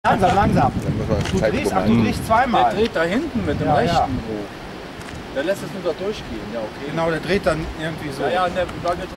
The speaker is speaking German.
Langsam, langsam. Dann muss man Du Zeit drehst, gucken. du drehst zweimal. Der dreht da hinten mit dem Ja, rechten ja. hoch. Der lässt es nur da durchgehen, ja okay. Genau, der dreht dann irgendwie so. Ja, ja,